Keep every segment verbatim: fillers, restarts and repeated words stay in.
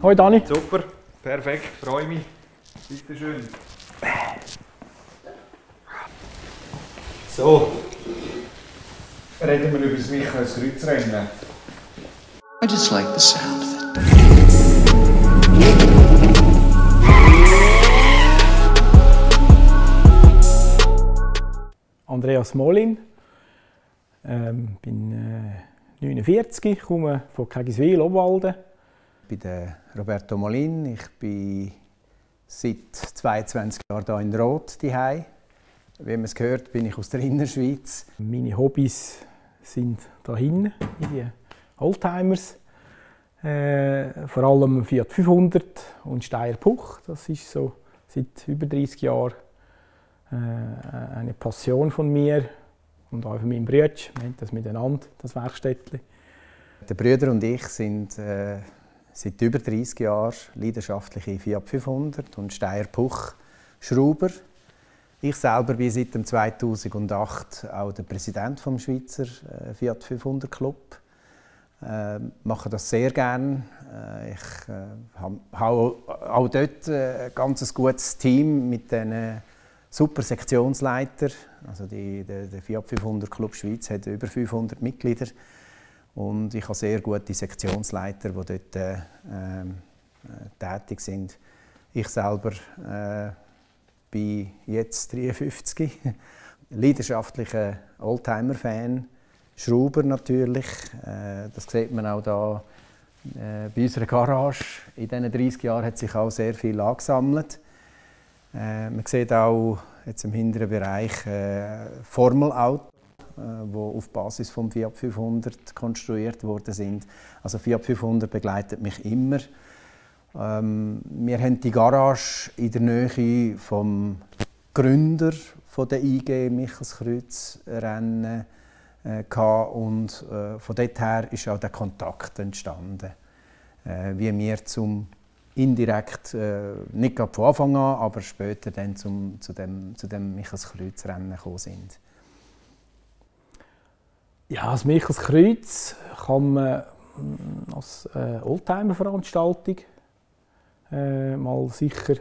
Hoi Dani. Super, perfekt, freue mich. Bitte schön. So, reden wir über das Michaels-Kreuzrennen. I just like the sound of it. Andreas Molin, ähm, bin äh, neunundvierzig, komme von Kegiswil, Obwalden. Ich bin der Roberto Molin, ich bin seit zweiundzwanzig Jahren hier in Roth zuhause. Wie man es gehört, bin ich aus der Innerschweiz. Meine Hobbys sind hier hinten, in die Oldtimers. Äh, vor allem Fiat fünfhundert und Steyr Puch. Das ist so seit über dreißig Jahren äh, eine Passion von mir und auch von meinem Bruder. Wir haben das miteinander, das Werkstättchen. Der Brüder und ich sind äh, seit über dreißig Jahren leidenschaftliche Fiat fünfhundert und Steyr Puch Schrauber. Ich selber bin seit dem zweitausendacht auch der Präsident vom Schweizer äh, Fiat fünfhundert Club. Äh, mache das sehr gerne. Äh, ich äh, habe auch dort äh, ein ganz gutes Team mit den super Sektionsleitern. Also die, der, der Fiat fünfhundert Club Schweiz hat über fünfhundert Mitglieder und ich habe sehr gute Sektionsleiter, die dort äh, äh, tätig sind. Ich selber äh, bin jetzt dreiundfünfzig, leidenschaftlicher Oldtimer-Fan. Schrauber natürlich, äh, das sieht man auch hier äh, bei unserer Garage. In diesen dreißig Jahren hat sich auch sehr viel angesammelt. Äh, man sieht auch jetzt im hinteren Bereich äh, Formelautos, äh, die auf Basis vom Fiat fünfhundert konstruiert worden sind. Also Fiat fünfhundert begleitet mich immer. Ähm, wir haben die Garage in der Nähe vom Gründer von der I G Michaels-Kreuzrennen und äh, von dort her ist auch der Kontakt entstanden, äh, wie wir zum indirekt äh, nicht gerade von Anfang an, aber später dann zum, zu dem, zu dem Michaels-Kreuzrennen gekommen sind. Ja, das Michaels-Kreuz kann man als äh, Oldtimer-Veranstaltung äh, mal sicher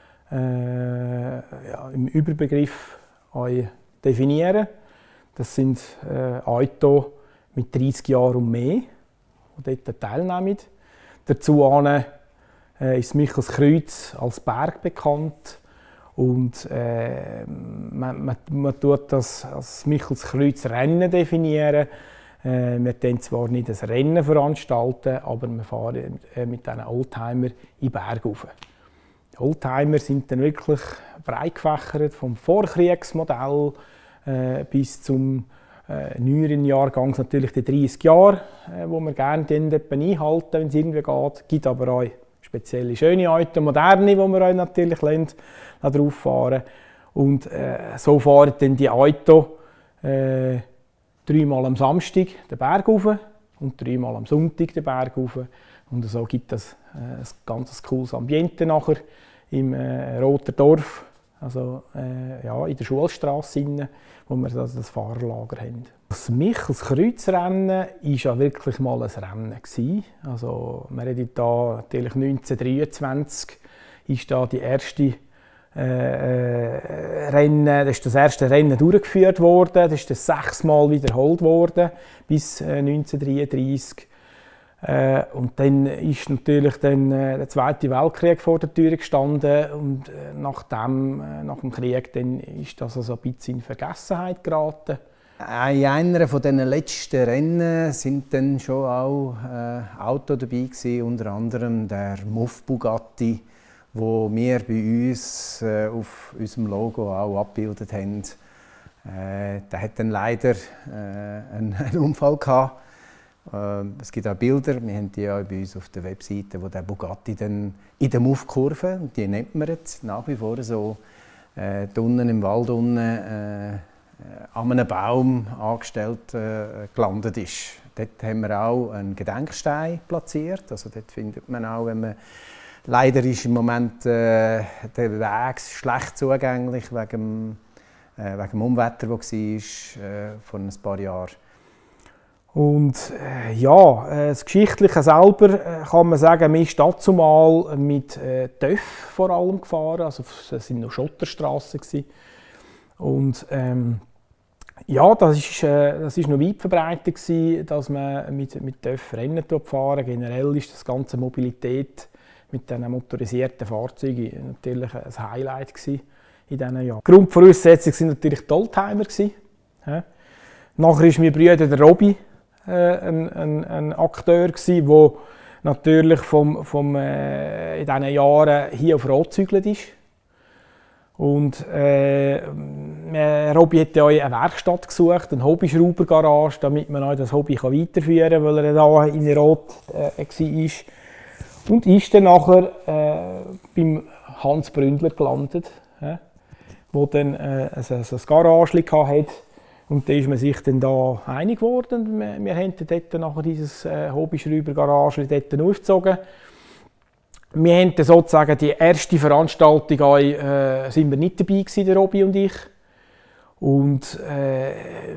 äh, ja, im Überbegriff definieren. Das sind äh, Autos mit dreißig Jahren und mehr, die dort teilnehmen. Dazu äh, ist das Michaels-Kreuz als Berg bekannt. Und, äh, man, man, man tut das als Michaels-Kreuz-Rennen definieren. Äh, wir können zwar nicht ein Rennen veranstalten, aber wir fahren äh, mit diesen Oldtimer in den Berg rauf. Die Oldtimer sind dann wirklich breit gefächert, vom Vorkriegsmodell Äh, bis zum äh, neueren Jahrgang natürlich die dreißig Jahre, äh, wo wir gerne dann einhalten, wenn es irgendwie geht. Es gibt aber auch spezielle schöne Autos, moderne, die wir auch natürlich lernen, drauf fahren. Und äh, so fahren dann die Autos äh, dreimal am Samstag den Berg rauf und dreimal am Sonntag den Berg rauf. Und so gibt es äh, ein ganz cooles Ambiente nachher im äh, Roter Dorf. Also äh, ja, in der Schulstrasse, wo wir das, das Fahrerlager haben. Das Michaels-Kreuzrennen war ja wirklich mal ein Rennen gewesen. Also, wir reden da natürlich neunzehnhundertdreiundzwanzig ist da die erste äh, äh, Rennen, das ist das erste Rennen durchgeführt worden. Das ist das sechsmal wiederholt worden bis äh, neunzehnhundertdreiunddreißig. Äh, und dann ist natürlich dann, äh, der Zweite Weltkrieg vor der Tür gestanden und äh, nach, dem, äh, nach dem Krieg dann ist das also ein bisschen in Vergessenheit geraten. In einer von den letzten Rennen sind dann schon auch äh, Autos dabei gewesen, unter anderem der M U F Bugatti, wo wir bei uns äh, auf unserem Logo auch abgebildet haben. Äh, der hat dann leider äh, einen, einen Unfall gehabt. Es gibt auch Bilder, wir haben die auch bei uns auf der Webseite, wo der Bugatti dann in der M U F-Kurve, die nennt man jetzt nach wie vor so, äh, unten im Wald unten, äh, an einem Baum angestellt äh, gelandet ist. Dort haben wir auch einen Gedenkstein platziert, also dort findet man auch, wenn man leider ist im Moment äh, der Weg schlecht zugänglich wegen dem, äh, wegen dem Unwetter, das war äh, vor ein paar Jahren. Und äh, ja, äh, das Geschichtliche selber äh, kann man sagen, wir sind dazumal mit äh, TÜV vor allem gefahren, also es waren noch Schotterstrassen gewesen. Und ähm, ja, das ist, äh, das ist noch weit verbreitet gewesen, dass man mit, mit TÜV Rennen fahren. Generell ist das ganze Mobilität mit diesen motorisierten Fahrzeugen natürlich ein Highlight gewesen in diesen Jahren. Die Grundvoraussetzungen waren natürlich die Oldtimer gewesen. Ja. Nachher ist mein Bruder, der Robby, äh, ein, ein, ein Akteur gewesen, der natürlich vom, vom, äh, in diesen Jahren hier auf Rot gezügelt ist. Und äh, Robby hat ja eine Werkstatt gesucht, eine Hobbyschraubergarage, damit man das Hobby kann weiterführen kann, weil er da in Rot äh, war. Und ist dann nachher äh, beim Hans Bründler gelandet, äh, wo dann äh, ein, ein Garage hatte. Und da ist man sich dann da einig geworden. Wir, wir haben dort nachher dieses äh, Hobbyschraubergarage dort aufgezogen. Wir haben dann sozusagen die erste Veranstaltung auch, äh, sind wir nicht dabei gewesen, der Robby und ich. Und äh,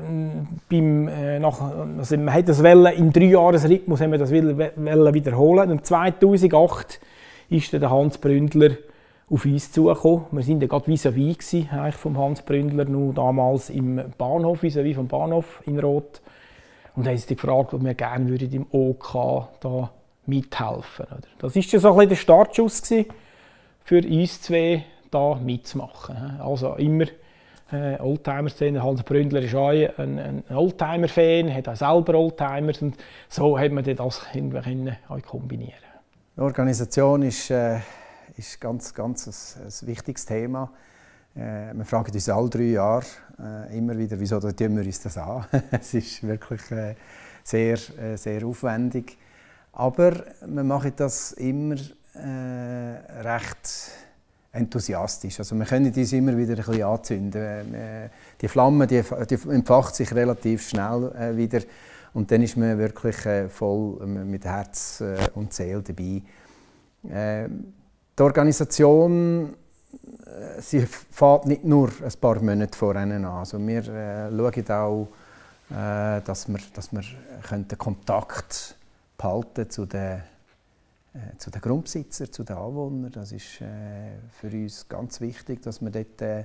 beim, äh, nach, also man hat das wollen, im Dreijahresrhythmus haben wir das wollen wiederholen. Und zweitausendacht ist dann der Hans Bründler auf uns zugekommen. Wir waren gerade vis-à-vis gewesen, eigentlich vom Hans Bründler, nur damals im Bahnhof, vis-à-vis vom Bahnhof in Rot. Und haben uns gefragt, ob wir gerne würden im O K da mithelfen. Oder? Das war so ein bisschen der Startschuss für uns zwei, da mitzumachen. Also immer äh, Oldtimer-Szene. Hans Bründler ist auch ein, ein Oldtimer-Fan, hat auch selber Oldtimers und so hat man das können, auch kombinieren. Die Organisation ist, äh, ist ganz, ganz ein, ein wichtiges Thema. Äh, wir fragen uns alle drei Jahre äh, immer wieder, wieso tun wir uns das an? Es ist wirklich äh, sehr, äh, sehr aufwendig. Aber wir machen das immer äh, recht enthusiastisch. Also wir können uns immer wieder ein bisschen anzünden. Äh, die Flamme die, die entfacht sich relativ schnell äh, wieder und dann ist man wirklich äh, voll mit Herz äh, und Seele dabei. Äh, die Organisation äh, sie fährt nicht nur ein paar Monate vor an. Also wir äh, schauen auch, äh, dass wir, dass wir den Kontakt behalten zu den, äh, zu den Grundbesitzern, zu den Anwohnern. Das ist äh, für uns ganz wichtig, dass wir dort, äh,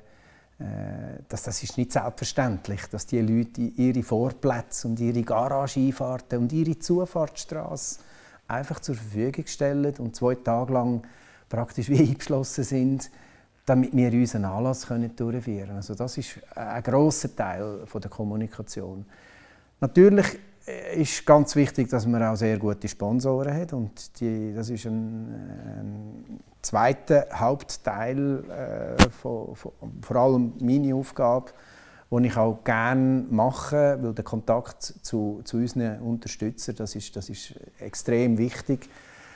dass das ist nicht selbstverständlich, dass die Leute ihre Vorplätze und ihre Garageeinfahrten und ihre Zufahrtsstraße einfach zur Verfügung stellen und zwei Tage lang praktisch wie eingeschlossen sind, damit wir unseren Anlass können durchführen können. Also das ist ein grosser Teil von der Kommunikation. Natürlich ist ganz wichtig, dass man auch sehr gute Sponsoren hat und die, das ist ein, ein zweiter Hauptteil, äh, von, von, vor allem meine Aufgabe, die ich auch gerne mache, weil der Kontakt zu, zu unseren Unterstützern, das ist, das ist extrem wichtig.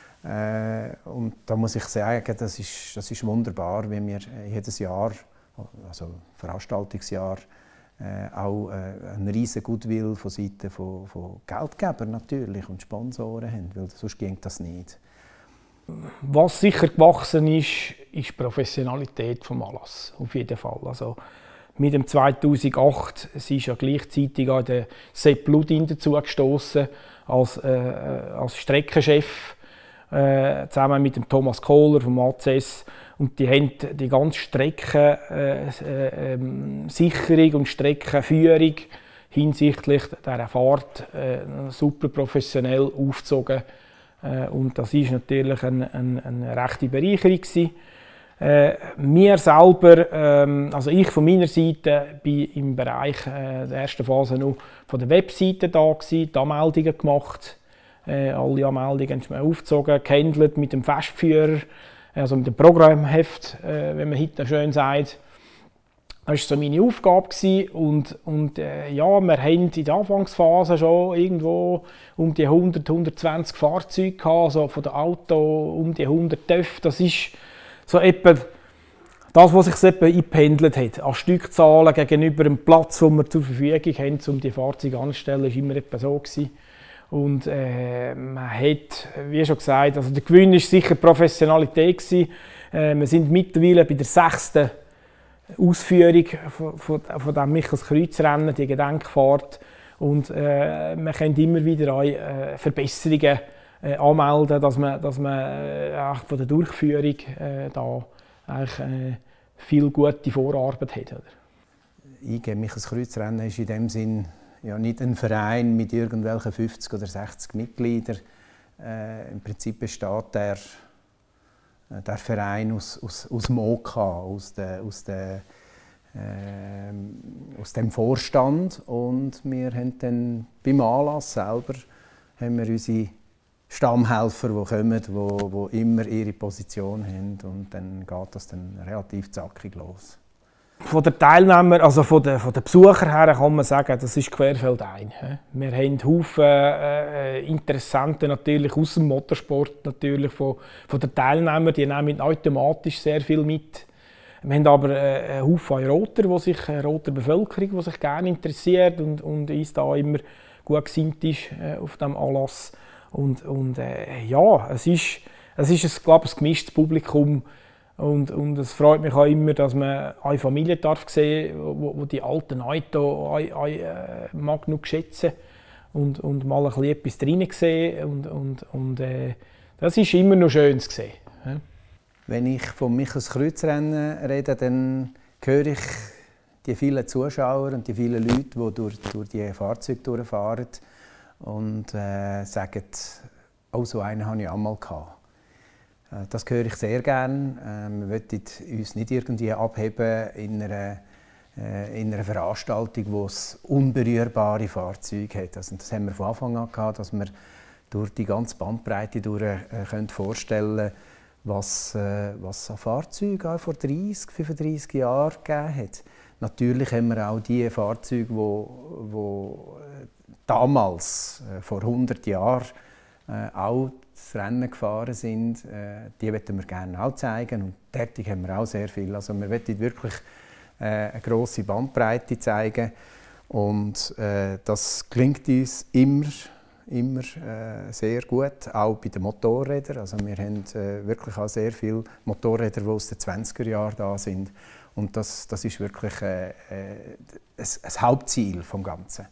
Äh, und da muss ich sagen, das ist, das ist wunderbar, wenn wir jedes Jahr, also Veranstaltungsjahr, Äh, auch äh, einen riesen Goodwill von Seiten von, von Geldgebern natürlich und Sponsoren haben, weil sonst ging das nicht. Was sicher gewachsen ist, ist die Professionalität des Anlasses, auf jeden Fall. Also mit dem zweitausendacht es ist ja gleichzeitig auch der Sepp Ludin dazugestoßen als, äh, als Streckenchef, äh, zusammen mit dem Thomas Kohler vom A C S. Und die haben die ganze Streckensicherung äh, äh, und Streckenführung hinsichtlich dieser Fahrt äh, super professionell aufgezogen. Äh, und das war natürlich eine, eine, eine rechte Bereicherung gewesen. Äh, wir selber, ähm, also ich von meiner Seite, bin im Bereich äh, der ersten Phase noch von der Webseite da gewesen, die Anmeldungen gemacht. Äh, alle Anmeldungen haben wir aufgezogen, gehandelt mit dem Festführer. Also mit dem Programmheft, äh, wenn man heute schön sagt. Das war so meine Aufgabe. Und, und äh, ja, wir haben in der Anfangsphase schon irgendwo um die hundert, hundertzwanzig Fahrzeuge gehabt, also von den Autos um die hundert TÜV. Das ist so etwa das, was sich etwa eingependelt hat. An Stückzahlen gegenüber dem Platz, den wir zur Verfügung haben, um die Fahrzeuge anzustellen, war immer etwa so gewesen. Und äh, man hat, wie schon gesagt, also der Gewinn war sicher Professionalität gewesen. Äh, wir sind mittlerweile bei der sechsten Ausführung von, von, von dem Michels Kreuzrennen, die Gedenkfahrt. Und äh, man kann immer wieder auch, äh, Verbesserungen äh, anmelden, dass man, dass man äh, von der Durchführung äh, da eigentlich, äh, viel gute Vorarbeit hat. Oder? I G Michels Kreuzrennen ist in dem Sinn ja nicht ein Verein mit irgendwelchen fünfzig oder sechzig Mitgliedern. Äh, Im Prinzip besteht der, der Verein aus, aus, aus dem O K, aus, der, aus, der, äh, aus dem Vorstand. Und wir haben dann beim Anlass selber haben wir unsere Stammhelfer, die kommen, die, die immer ihre Position haben. Und dann geht das dann relativ zackig los. Von den Teilnehmern, also von den, von den Besuchern her, kann man sagen, das ist querfeldein. Wir haben Haufen äh, Interessenten natürlich aus dem Motorsport, natürlich von, von den Teilnehmern, die nehmen automatisch sehr viel mit. Wir haben aber äh, einen Haufen Roter, die sich, äh, roter Bevölkerung, die sich gerne interessiert und, und uns da immer gut gesinnt ist äh, auf diesem Anlass. Und, und äh, ja, es ist, es ist ein, glaube ich, ein gemischtes Publikum. Und, und es freut mich auch immer, dass man eine Familie darf sehen, wo, wo die alten Autos äh, mag genug schätzen und, und mal ein bisschen etwas drin sehen. Und, und, und äh, das ist immer noch schön zu sehen. Ja. Wenn ich vom Michels Kreuzrennen rede, dann höre ich die vielen Zuschauer und die vielen Leute, die durch, durch die Fahrzeuge durchfahren und äh, sagen, oh, so einen hatte ich auch mal gehabt. Das höre ich sehr gerne. Wir wollen uns nicht irgendwie abheben in einer, in einer Veranstaltung, wo es unberührbare Fahrzeuge hat. Also das haben wir von Anfang an gehabt, dass wir durch die ganze Bandbreite durch, äh, können vorstellen, was was an Fahrzeugen auch vor dreißig, fünfunddreißig Jahren gegeben hat. Natürlich haben wir auch die Fahrzeuge, wo, wo damals vor hundert Jahren äh, auch das Rennen gefahren sind, äh, die möchten wir gerne auch zeigen und dort haben wir auch sehr viel. Also wir wollen wirklich äh, eine grosse Bandbreite zeigen und äh, das gelingt uns immer, immer äh, sehr gut, auch bei den Motorrädern. Also wir haben äh, wirklich auch sehr viele Motorräder, die aus den zwanziger Jahren da sind und das, das ist wirklich äh, äh, ein, ein Hauptziel des Ganzen.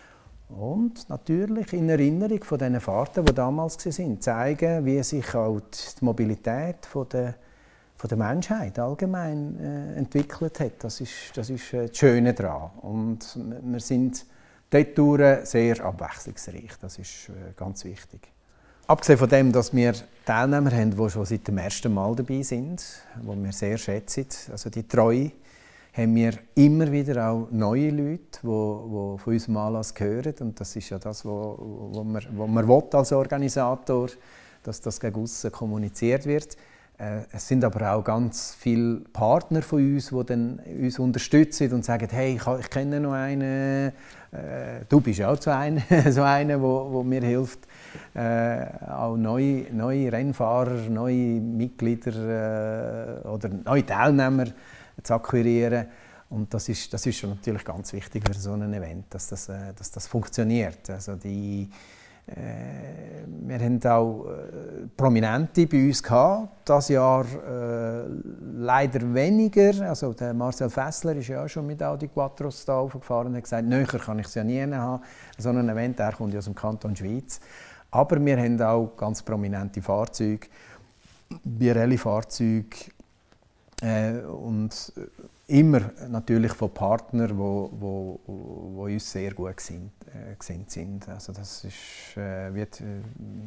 Und natürlich in Erinnerung von diesen Fahrten, die damals waren, zeigen, wie sich auch die Mobilität von der, von der Menschheit allgemein äh, entwickelt hat. Das ist das, ist, äh, das Schöne daran. Und wir sind dort sehr abwechslungsreich. Das ist äh, ganz wichtig. Abgesehen von dem, dass wir Teilnehmer haben, die schon seit dem ersten Mal dabei sind, die wir sehr schätzen, also die Treue, haben wir immer wieder auch neue Leute, die, die von unserem Anlass gehören. Und das ist ja das, was man will als Organisator, dass das gegen aussen kommuniziert wird. Äh, es sind aber auch ganz viele Partner von uns, die dann uns unterstützen und sagen, hey, ich, ich kenne noch einen, äh, du bist auch so einer, so einer, wo, wo mir hilft, äh, auch neue, neue Rennfahrer, neue Mitglieder äh, oder neue Teilnehmer zu akquirieren. Und das ist, das ist natürlich ganz wichtig für so ein Event, dass das, äh, dass das funktioniert. Also die, äh, wir haben auch äh, Prominente bei uns gehabt, dieses Jahr äh, leider weniger. Also der Marcel Fessler ist ja auch schon mit Audi Quattros da aufgefahren und hat gesagt, näher kann ich es ja nie haben. So ein Event, der kommt ja aus dem Kanton Schweiz. Aber wir haben auch ganz prominente Fahrzeuge, Birelli-Fahrzeuge, Äh, und immer natürlich von Partnern, die wo, wo, wo uns sehr gut gesinnt, äh, gesinnt sind. Also das ist, äh, wird, äh,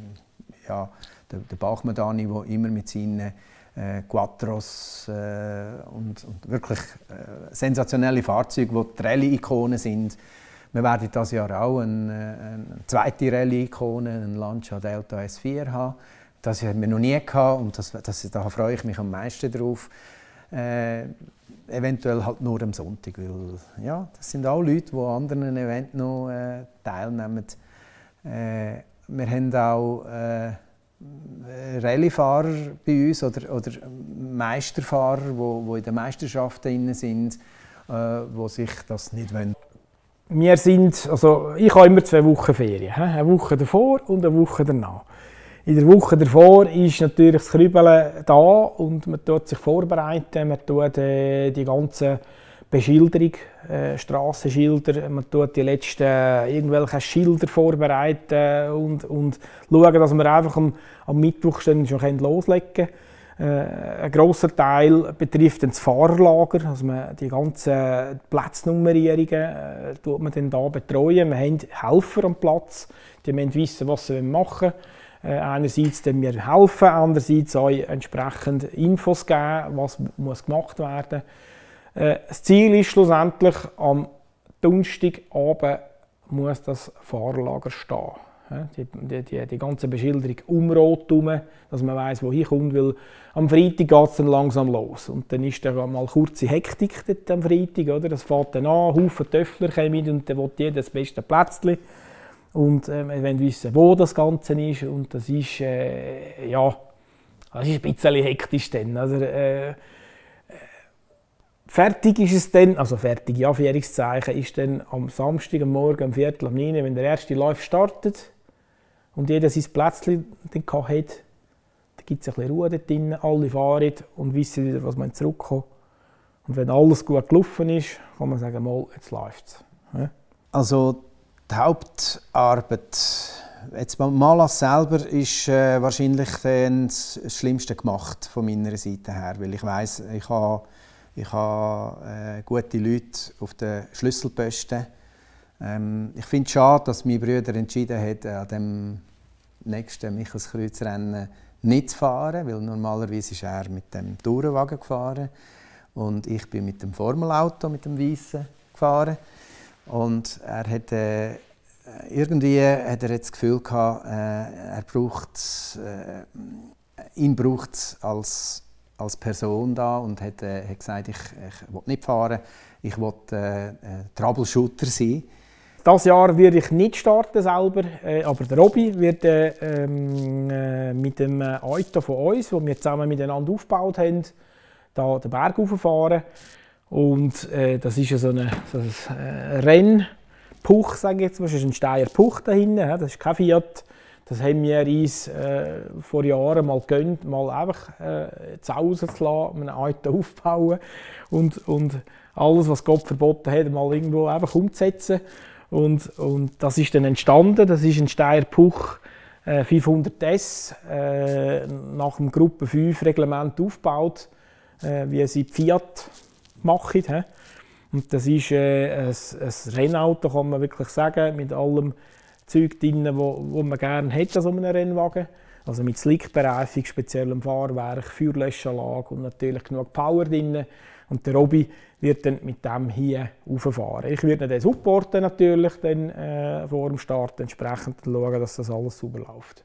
ja, der, der Bachmann-Dani, der immer mit seinen äh, Quattros äh, und, und wirklich äh, sensationelle Fahrzeuge, die die Rallye-Ikonen sind. Wir werden dieses Jahr auch eine, eine zweite Rallye-Ikone, einen Lancia Delta S vier haben. Das haben wir noch nie gehabt und das, das, da freue ich mich am meisten drauf. Äh, eventuell halt nur am Sonntag, weil ja, das sind auch Leute, die an anderen Events noch äh, teilnehmen. Äh, wir haben auch äh, Rallyefahrer bei uns oder, oder Meisterfahrer, die wo, wo in den Meisterschaften sind, äh, die sich das nicht wollen. Wir sind, also ich habe immer zwei Wochen Ferien, he? Eine Woche davor und eine Woche danach. In der Woche davor ist natürlich das Kribbeln da und man tut sich vorbereiten, man tut äh, die ganzen Beschilderung, äh, Strassenschilder. Man tut die letzten äh, irgendwelche Schilder vorbereiten und, und schauen, dass wir einfach am, am Mittwoch schon loslegen können. Äh, ein grosser Teil betrifft dann das Fahrerlager, also man die ganzen Platznummerierungen äh, tut man dann da betreuen. Wir haben Helfer am Platz, die müssen wissen, was sie machen wollen. Äh, einerseits dann wir helfen, andererseits auch entsprechend Infos geben, was muss gemacht werden. Äh, das Ziel ist schlussendlich, am Donnerstagabend muss das Fahrerlager stehen. Die, die, die, die ganze Beschilderung um Rot herum, dass man weiss, wo hinkommt, weil am Freitag geht es dann langsam los. Und dann ist dann mal kurze Hektik dort am Freitag, oder? Das fängt dann an, Haufen Töffler kommen mit und dann will jeder das beste Plätzchen. Und äh, wir wollen wissen, wo das Ganze ist. Und das ist, äh, ja, das ist ein bisschen hektisch dann. Also, äh, fertig ist es dann, also fertig, ja, Anführungszeichen, ist dann am Samstag, am Morgen, um Viertel ab neun, wenn der erste Lauf startet und jeder sein Plätzchen dann hat, dann gibt es ein bisschen Ruhe dort drin, alle fahren und wissen wieder, was man zurückkommt. Und wenn alles gut gelaufen ist, kann man sagen, mal, jetzt läuft es. Ja? Also die Hauptarbeit, jetzt Malas selber, ist äh, wahrscheinlich das Schlimmste gemacht von meiner Seite her, weil ich weiss, ich habe Ich habe äh, gute Leute auf den Schlüsselposten. Ähm, ich finde es schade, dass mein Bruder entschieden hat, an dem nächsten Michaelskreuzrennen nicht zu fahren, weil normalerweise ist er mit dem Tourenwagen gefahren und ich bin mit dem Formelauto, mit dem Weißen gefahren. Und er hat äh, irgendwie hat er jetzt das Gefühl gehabt, äh, er braucht, äh, ihn braucht es als als Person da und hat, äh, hat gesagt, ich, ich will nicht fahren, ich will äh, Troubleshooter sein. Dieses Jahr werde ich nicht starten selber, äh, aber der Robby wird äh, äh, mit dem Auto von uns, das wir zusammen miteinander aufgebaut haben, da den Berg rauffahren. Und äh, das ist ja so ein so ein Rennpuch, sage ich jetzt, das ist ein Steyr Puch da hinten, das ist kein Fiat. Das haben wir uns äh, vor Jahren mal gegönnt, mal einfach äh, zu Hause zu lassen, ein Auto aufbauen und, und alles, was Gott verboten hat, mal irgendwo einfach umzusetzen. Und, und das ist dann entstanden. Das ist ein Steyr Puch äh, fünfhundert S, äh, nach dem Gruppe fünf Reglement aufgebaut, äh, wie sie Fiat machen. He? Und das ist äh, ein, ein Rennauto, kann man wirklich sagen, mit allem Zeug drin, wo, wo man gerne hätte an so einem Rennwagen. Also mit Slickbereifung, speziellem Fahrwerk, Feuerlöschanlage und natürlich genug Power drin. Und der Robby wird dann mit dem hier rauffahren. Ich werde dann supporten natürlich dann, äh, vor dem Start, entsprechend schauen, dass das alles sauber läuft.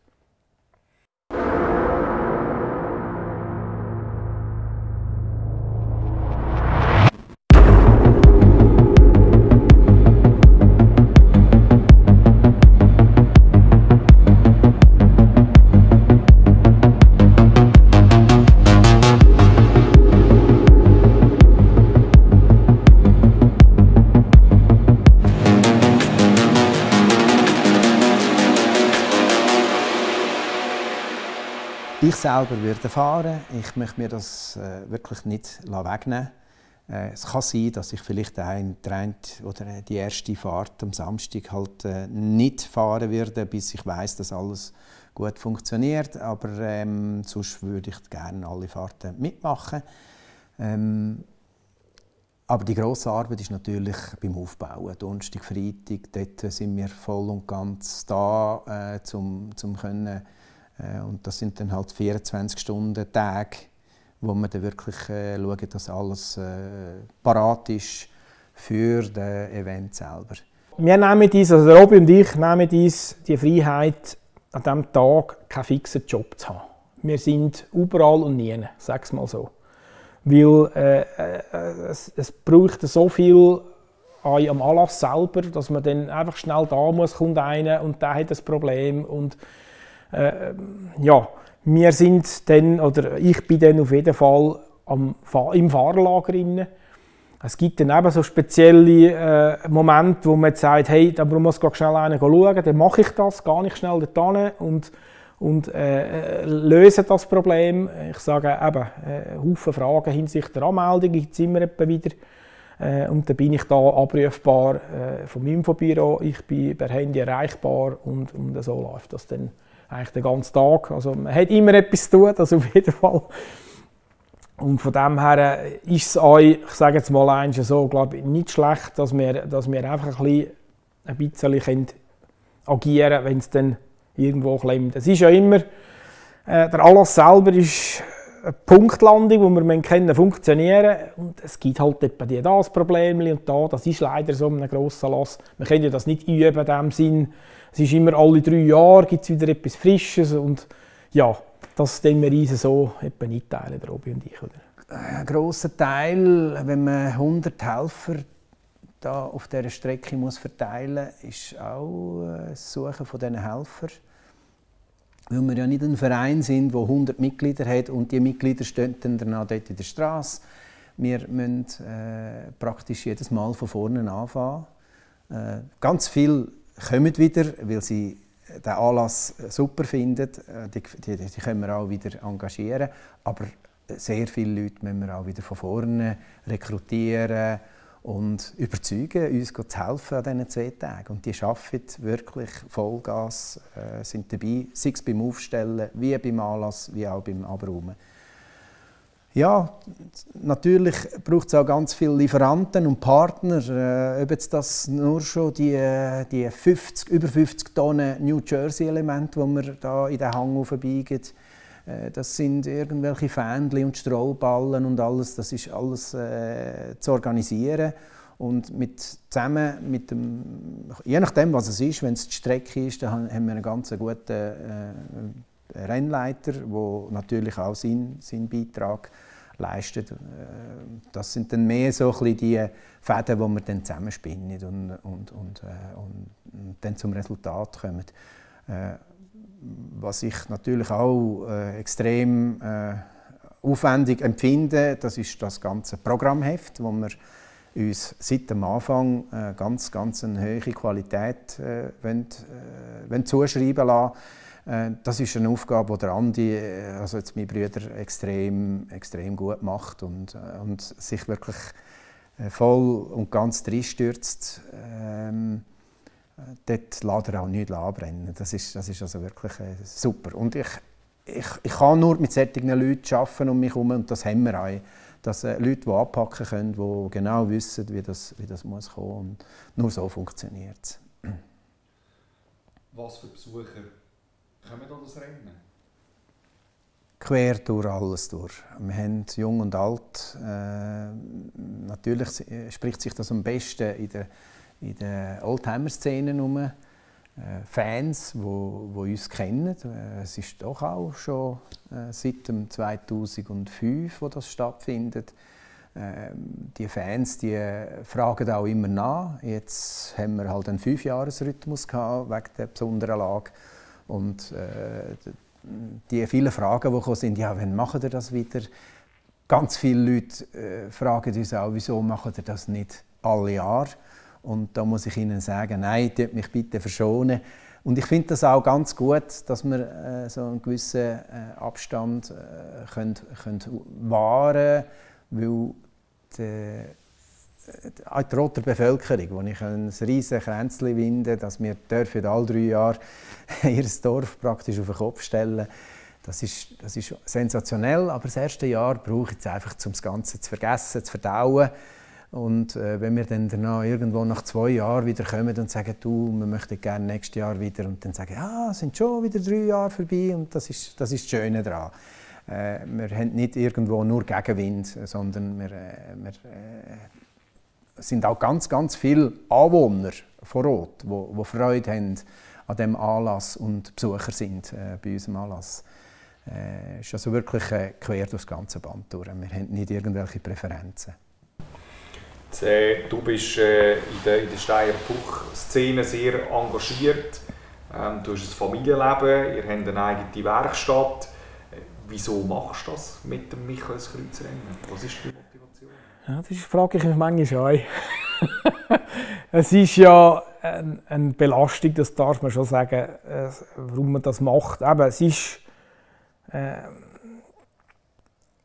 Ich selber würde fahren. Ich möchte mir das äh, wirklich nicht wegnehmen. Äh, es kann sein, dass ich vielleicht ein Trend oder die erste Fahrt am Samstag halt äh, nicht fahren würde, bis ich weiß, dass alles gut funktioniert. Aber ähm, sonst würde ich gerne alle Fahrten mitmachen. Ähm, aber die grosse Arbeit ist natürlich beim Aufbauen. Donnerstag, Freitag, dort sind wir voll und ganz da, äh, zum, zum können. Und das sind dann halt vierundzwanzig Stunden Tage, wo man dann wirklich äh, schaut, dass alles äh, parat ist für das Event selber. Wir nehmen uns, also Robby und ich nehmen uns die Freiheit, an diesem Tag keinen fixen Job zu haben. Wir sind überall und nie, sag es mal so. Weil äh, äh, es, es braucht so viel am Anlass selber, dass man dann einfach schnell da muss, kommt einer und der hat das Problem. Und Äh, ja, wir sind dann, oder ich bin dann auf jeden Fall am, im Fahrerlager drin. Es gibt dann eben so spezielle äh, Momente, wo man sagt, hey, da muss ich schnell einen schauen, dann mache ich das, gehe ich schnell dorthin und, und äh, löse das Problem. Ich sage eben, äh, Haufen Fragen hinsichtlich der Anmeldung gibt es immer wieder. Äh, und dann bin ich da abrufbar äh, vom Infobüro, ich bin per Handy erreichbar und, und so läuft das dann eigentlich den ganzen Tag. Also man hat immer etwas zu tun, das auf jeden Fall. Und von dem her ist es euch, ich sage jetzt mal eins so, glaube ich, nicht schlecht, dass wir, dass wir einfach ein bisschen, ein bisschen agieren können, wenn es dann irgendwo klemmt. Es ist ja immer, äh, der Anlass selber ist eine Punktlandung, die wir kennen, funktionieren. Und es gibt halt etwa die das Problem und da. Das ist leider so ein grosser Anlass. Wir können ja das nicht üben in dem Sinn. Es ist immer alle drei Jahre gibt es wieder etwas Frisches und ja, das teilen wir uns so etwa nicht teilen, der Robi und ich. Oder? Ein grosser Teil, wenn man hundert Helfer da auf dieser Strecke muss verteilen muss, ist auch das Suchen von diesen Helfern. Weil wir ja nicht ein Verein sind, der hundert Mitglieder hat und die Mitglieder stehen dann danach dort in der Straße. Wir müssen äh, praktisch jedes Mal von vorne anfangen. Äh, ganz viele kommen wieder, weil sie den Anlass super finden. Die, die, die können wir auch wieder engagieren. Aber sehr viele Leute müssen wir auch wieder von vorne rekrutieren und überzeugen, uns zu helfen an diesen zwei Tagen. Und die arbeiten wirklich Vollgas, äh, sind dabei, sei es beim Aufstellen, wie beim Anlass, wie auch beim Abräumen. Ja, natürlich braucht es auch ganz viele Lieferanten und Partner. Äh, ob jetzt das nur schon die, die fünfzig, über fünfzig Tonnen New Jersey-Elemente, die wir da in den Hang aufbiegen, äh, das sind irgendwelche Fähnchen und Strohballen und alles. Das ist alles äh, zu organisieren. Und mit, zusammen mit dem, je nachdem, was es ist, wenn es die Strecke ist, dann haben wir einen ganz guten äh, Rennleiter, der natürlich auch seinen, seinen Beitrag leistet. Das sind dann mehr so ein bisschen die Fäden, die wir dann zusammenspinnen und, und, und, äh, und dann zum Resultat kommen. Äh, was ich natürlich auch äh, extrem äh, aufwendig empfinde, das ist das ganze Programmheft, wo wir uns seit dem Anfang äh, ganz, ganz eine hohe Qualität äh, wollen, äh, wollen zuschreiben lassen. Das ist eine Aufgabe, die der Andi, also jetzt mein Bruder, extrem, extrem gut macht und, und sich wirklich voll und ganz reinstürzt. Ähm, dort lässt er auch nichts anbrennen. Das ist, das ist also wirklich äh, super. Und ich, ich, ich kann nur mit solchen Leuten arbeiten um mich herum und das haben wir auch. Dass äh, Leute, die anpacken können, die genau wissen, wie das, wie das muss kommen. Und nur so funktioniert es. Was für Besucher kommen da das Rennen? Quer durch alles durch. Wir haben jung und alt. Äh, natürlich spricht sich das am besten in der, in der Oldtimer-Szene um. Äh, Fans, die wo, wo uns kennen. Äh, es ist doch auch schon äh, seit dem zweitausendfünf, wo das stattfindet. Äh, die Fans, die fragen auch immer nach. Jetzt haben wir halt einen Fünfjahresrhythmus gehabt, wegen der besonderen Lage. Und äh, die vielen Fragen, die gekommen sind, ja, wann macht ihr das wieder? Ganz viele Leute äh, fragen uns auch, wieso macht ihr das nicht alle Jahre? Und da muss ich ihnen sagen, nein, tut mich bitte verschonen. Und ich finde das auch ganz gut, dass wir äh, so einen gewissen äh, Abstand äh, können, können wahren können, weil die, auch die rote Bevölkerung, wo ich ein riesiges Kränzchen winde, dass wir dürfen alle drei Jahre ihr Dorf praktisch auf den Kopf stellen. Das ist, das ist sensationell, aber das erste Jahr brauche ich es einfach, um das Ganze zu vergessen, zu verdauen. Und äh, wenn wir dann danach irgendwo nach zwei Jahren wieder kommen und sagen, du, wir möchten gerne nächstes Jahr wieder, und dann sagen, ja, es sind schon wieder drei Jahre vorbei, und das ist das, ist das Schöne daran. Äh, wir haben nicht irgendwo nur Gegenwind, sondern wir, äh, wir äh, sind auch ganz, ganz viele Anwohner vor Ort, die, die Freude haben an diesem Anlass und Besucher sind äh, bei unserem Anlass. Es äh, ist also wirklich äh, quer durch das ganze Band durch. Wir haben nicht irgendwelche Präferenzen. Du bist äh, in der, in der Steyr-Puch-Szene sehr engagiert. Ähm, du hast ein Familienleben, ihr habt eine eigene Werkstatt. Wieso machst du das mit dem Michaelskreuzrennen? Was ist die Motivation? Ja, das frage ich mich manchmal auch. Es ist ja eine, eine Belastung, das darf man schon sagen, warum man das macht. Eben, es ist, äh,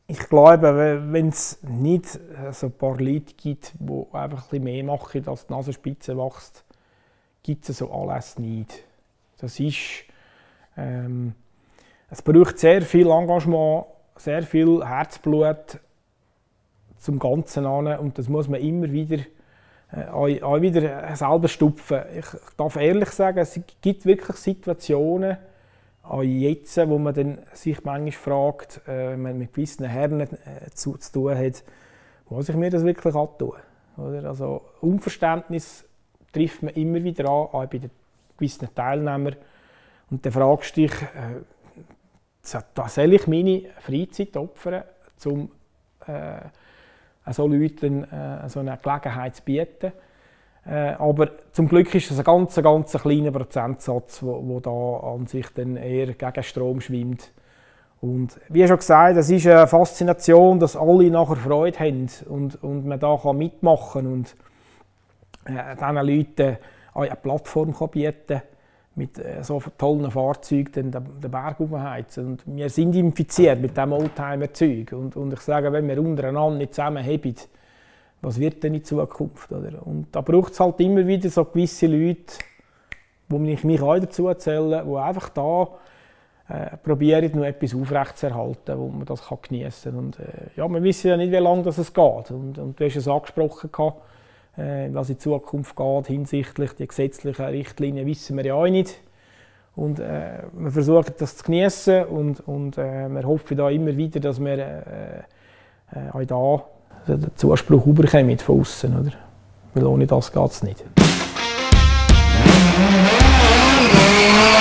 ich glaube, wenn es nicht so ein paar Leute gibt, die einfach ein bisschen mehr machen, als die Nasenspitze wächst, gibt es so alles nicht. Das ist, ähm, es braucht sehr viel Engagement, sehr viel Herzblut zum Ganzen an und das muss man immer wieder, äh, auch, auch wieder selber stupfen. Ich darf ehrlich sagen, es gibt wirklich Situationen, auch jetzt, wo man dann sich manchmal fragt, äh, wenn man mit gewissen Herren äh, zu, zu tun hat, muss ich mir das wirklich antun? Oder? Also, Unverständnis trifft man immer wieder an, auch bei den gewissen Teilnehmern. Und dann fragst du dich, äh, soll ich meine Freizeit opfern, um äh, so Leuten äh, so eine Gelegenheit zu bieten? Äh, aber zum Glück ist es ein ganz, ganz kleiner Prozentsatz, der da an sich dann eher gegen Strom schwimmt. Und wie schon gesagt, es ist eine Faszination, dass alle nachher Freude haben und, und man da kann mitmachen und äh, diesen Leuten auch eine Plattform kann bieten mit äh, so tollen Fahrzeugen den, den Berg aufheizen. Und wir sind infiziert mit diesem Oldtimer-Zeug. Und, und ich sage, wenn wir untereinander nicht zusammenhalten, was wird denn in Zukunft? Oder? Und da braucht es halt immer wieder so gewisse Leute, wo ich mich auch dazu zähle, die einfach da äh, probieren, noch etwas aufrechtzuerhalten, wo man das kann geniessen kann. Und, äh, ja, wir wissen ja nicht, wie lange das es geht. Und, und du hast es angesprochen, äh, was in Zukunft geht hinsichtlich der gesetzlichen Richtlinien, wissen wir ja auch nicht. Und äh, wir versuchen das zu geniessen und, und äh, wir hoffen da immer wieder, dass wir äh, äh, auch da den Zuspruch bekommen von außen, oder? Weil ohne das geht es nicht.